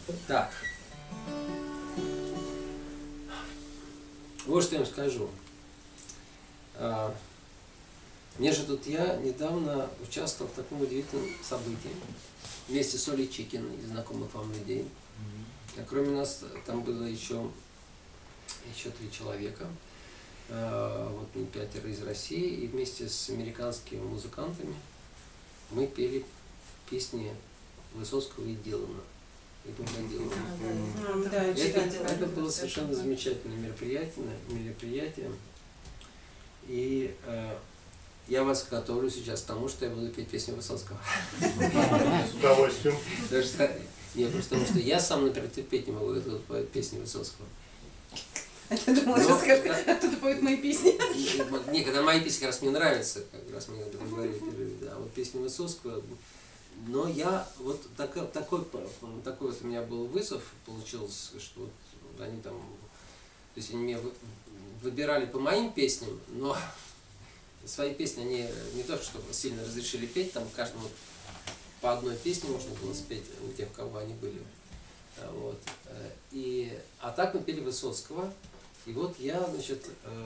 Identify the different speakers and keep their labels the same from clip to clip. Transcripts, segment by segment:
Speaker 1: Так. Вот что я вам скажу. Мне же тут я недавно участвовал в таком удивительном событии вместе с Олей Чикиной, из знакомых вам людей. А кроме нас там было еще 3 человека. Вот мы 5 из России, и вместе с американскими музыкантами мы пели песни Высоцкого и Дилана. Это было совершенно замечательное мероприятие. И я вас готовлю сейчас к тому, что я буду петь песню Высоцкого.
Speaker 2: С удовольствием.
Speaker 1: Потому что я сам, например, терпеть не могу эту песню Высоцкого.
Speaker 3: Я думала, что скажешь, кто-то поет мои песни.
Speaker 1: Не, когда мои песни как раз мне нравятся, как раз мы об этом говорили, а вот песни Высоцкого. Но я вот такой вот у меня был вызов, получилось, что вот они там, то есть они меня выбирали по моим песням, но свои песни они не то что сильно разрешили петь, там каждому по одной песне можно было спеть у тех, у кого они были. Вот. А так мы пели Высоцкого, и вот я, значит,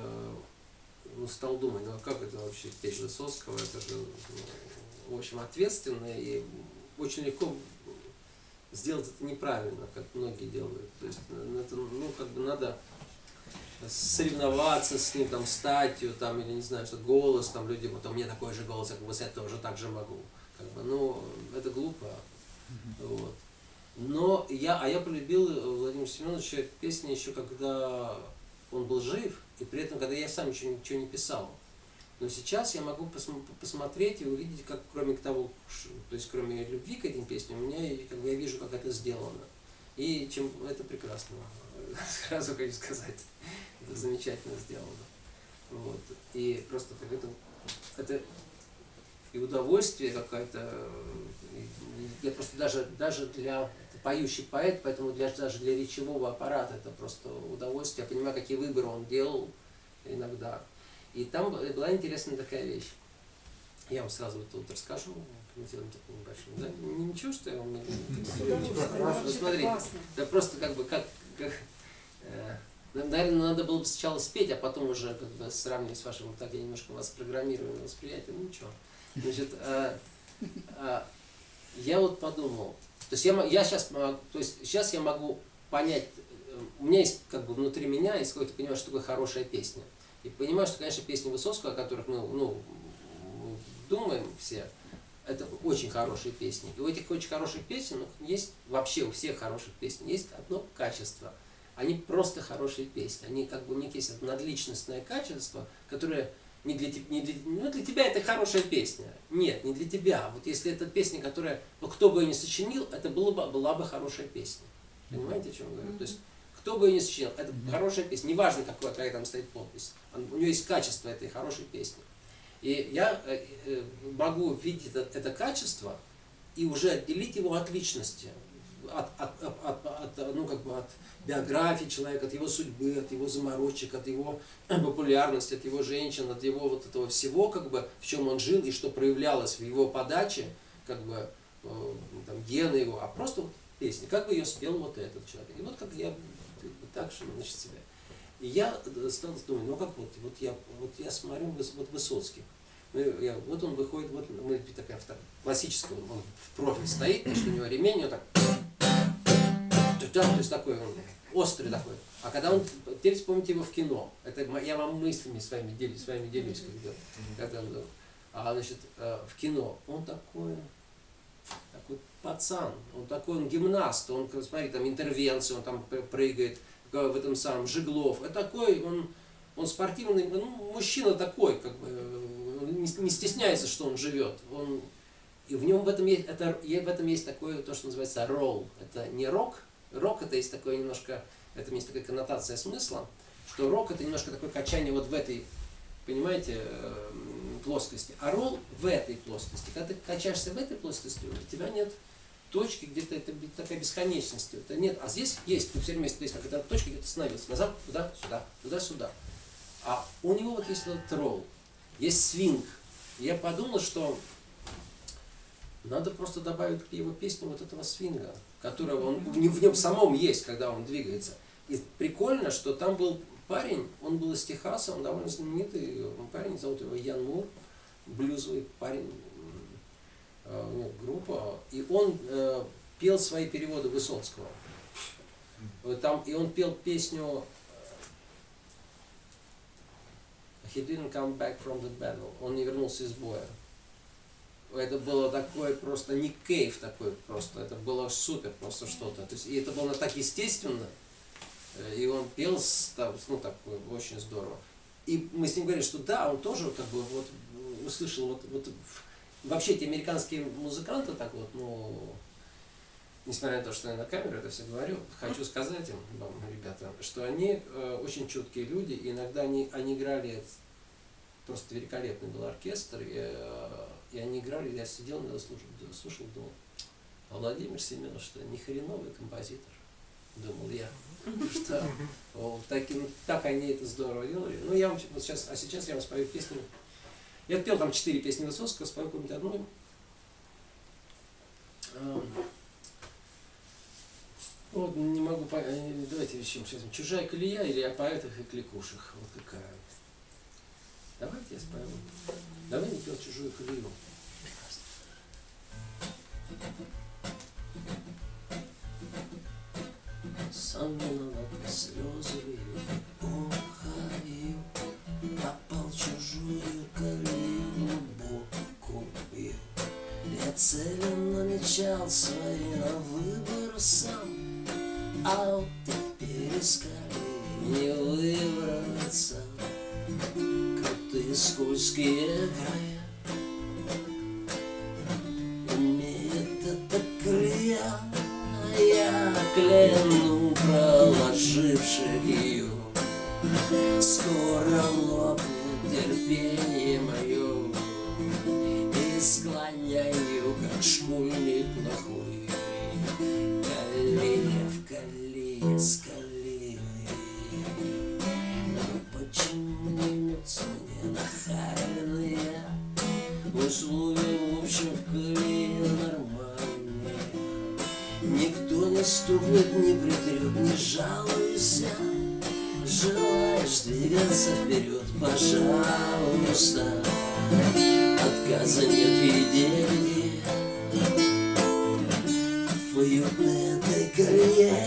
Speaker 1: стал думать, ну как это вообще петь Высоцкого, это же, в общем, ответственно, и очень легко сделать это неправильно, как многие делают. То есть, это, ну, как бы надо соревноваться с ним, там, статью, там, или не знаю, что голос, там, люди, вот у меня такой же голос, как бы я тоже так же могу. Как бы, ну, это глупо. Вот. Но я полюбил Владимира Семеновича песни еще когда он был жив, и при этом, когда я сам ничего не писал. Но сейчас я могу посмотреть и увидеть, как кроме того, то есть кроме любви к этим песням, у меня, как бы, я вижу, как это сделано. И чем это прекрасно. Сразу хочу сказать, это замечательно сделано. Вот. И просто это и удовольствие какое-то. Я просто даже для поющий поэт, поэтому даже для речевого аппарата это просто удовольствие. Я понимаю, какие выборы он делал иногда. И там была интересная такая вещь. Я вам сразу вот расскажу, комментируем таким небольшим. Да? Ничего, что я вам не смотрите, да просто как бы наверное, надо было бы сначала спеть, а потом уже как бы сравнивать с вашим, так я немножко вас программирую на восприятие, ну ничего. Значит, я вот подумал, то есть сейчас я могу понять, у меня есть как бы внутри меня есть какое-то понимание, что такое хорошая песня. И понимаю, что, конечно, песни Высоцкого, о которых мы думаем все, это очень хорошие песни. И у этих очень хороших песен есть, вообще у всех хороших песен, есть одно качество. Они просто хорошие песни. Они как бы у них есть надличностное качество, которое для тебя это хорошая песня. Нет, не для тебя. Вот если это песня, которая, кто бы ее ни сочинил, это была бы хорошая песня. Понимаете, о чем я говорю? То есть, кто бы ее ни сочинил, это хорошая песня. Неважно, какая там стоит подпись. У нее есть качество этой хорошей песни. И я могу видеть это качество и уже отделить его от личности, от биографии человека, от его судьбы, от его заморочек, от его популярности, от его женщин, от его вот этого всего, как бы, в чем он жил и что проявлялось в его подаче, как бы, там, гены его, а просто вот песня, как бы ее спел вот этот человек. И вот как я так же, значит, себя. И я стал думать, ну как вот я смотрю, вот Высоцкий. Вот он выходит, вот мы такая классическая, он в профиль стоит, значит, у него ремень, вот так, то есть такой он острый такой. А когда он, теперь вспомните его в кино, это я вам мыслями своими делюсь, когда он был. Значит, в кино он такой пацан, он гимнаст, он, смотри, там интервенции, он там прыгает в этом самом Жиглов. Это такой, он спортивный, мужчина такой, как бы, не стесняется, что он живет. И в нем в этом есть такое, то, что называется ролл. Это не рок. Рок это есть такое немножко, это есть такая коннотация смысла, что рок это немножко такое качание вот в этой, понимаете, плоскости. А ролл в этой плоскости. Когда ты качаешься в этой плоскости, у тебя нет точки, где-то это такая бесконечность. Это нет. А здесь есть, все время есть какая-то точка, где-то остановился. Назад, туда-сюда, туда-сюда. А у него вот есть этот ролл, есть свинг. И я подумал, что надо просто добавить к его песне вот этого свинга. которого он в нем самом есть, когда он двигается. И прикольно, что там был парень, он был из Техаса, он довольно знаменитый парень, зовут его Ян Мур, блюзовый парень, у него группа, и он пел свои переводы Высоцкого. Там, и он пел песню He didn't come back from the battle. Он не вернулся из боя. Это было такое просто не кейф такой просто. Это было супер просто что-то. То есть, и это было так естественно. И он пел ну так очень здорово. И мы с ним говорили, что да, он тоже как бы вот услышал вот вообще эти американские музыканты так вот, ну, несмотря на то, что я на камеру это все говорю, хочу сказать им, вам, ребята, что они очень чуткие люди, и иногда они играли, просто великолепный был оркестр, и они играли, я сидел, слушал, думал, а Владимир Семенович, что не хреновый композитор, думал я, что вот, так они это здорово делали. Ну, я вам вот сейчас, а сейчас я вам спою песню. Я пел там 4 песни Высоцкого, спою какую-нибудь одну. Вот, не могу понять, давайте решим сейчас. «Чужая колея» или «О поэтах и кликушах». Вот какая. Давайте я спою. Давай не пел «Чужую колею». Сам виноват, слезы лью, ухаю, попал в чужую колею, глубокую. Я целенно намечал свои на выбор сам, а вот теперь из колеи не выбраться. Крутые скользкие края имеет эта колея, я кляну проложивших ее. Скоро лопнет терпение мое, и склоняю, как школьник плохой, колея в колее с колеей. Но почему не мнется мне нахальные условия, в общем, в колее нормальные? Никто не стукнет, не притрет, не жалуйся. Желаешь двигаться вперед, пожалуйста. Отказа нет везде. В уютной этой колее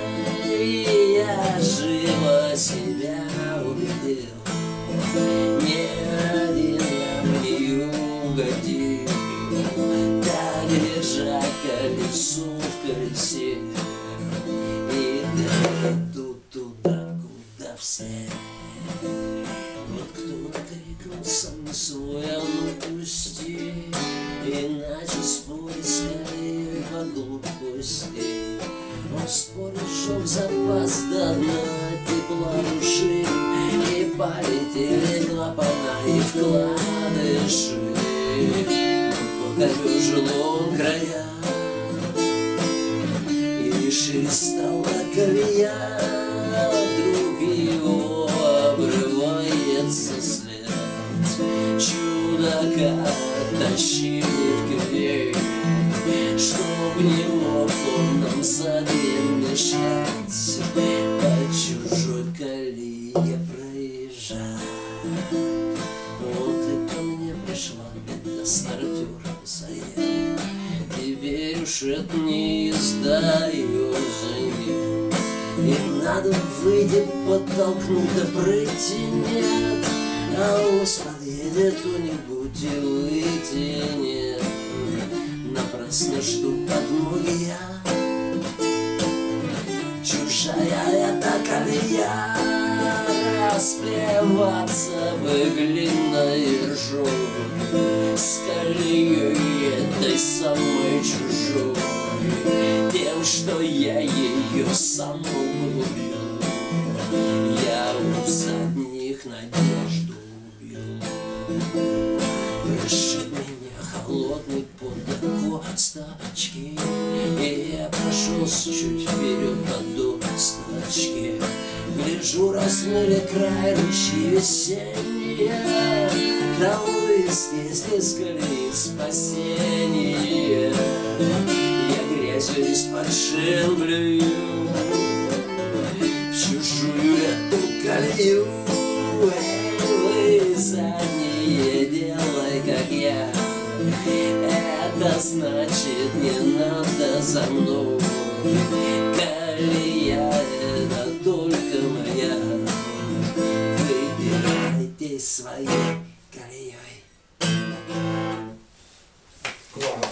Speaker 1: я живо себя убедил. Не один я в нее угодил. Так держа колесо в колесе и иду туда, куда все. Вот кто-то крикнул сам не свой, а ну пусти, и начал спорить скорее по глупости. Он спорит, шел в запас до дна тепла души, и полетели клапана и вкладыши. Покорежил он края, и лишь стала колея, вдруг его обрывается след. Чудака тащили в колею, чтоб не мог он нам задним мешать, по чужой колее проезжать. Вот и ко мне пришла беда, стартер заел, теперь уж это не издаю за ним. И надо выйти, подтолкнуть, да пройти нет, а ось подъедет кто-нибудь и вытянет. Напрасно жду подмоги я, чужая эта колея, расплеваться в глиной ржой, с колеей этой самой чужой, тем, что я ее саму убил. Я у задних надежду убил. Пришиб меня холодный пот до косточки, и я прошелся чуть вперед по досточке. Гляжу, размыли край ручьи весенние, да выезд есть из колеи спасение. Я грязью
Speaker 4: из-под шин блюю в чужую эту колею. Вы заднее делай, как я. Это значит, не надо за мной. Колея это только моя. Выбирайтесь своей колеей.
Speaker 2: Класс.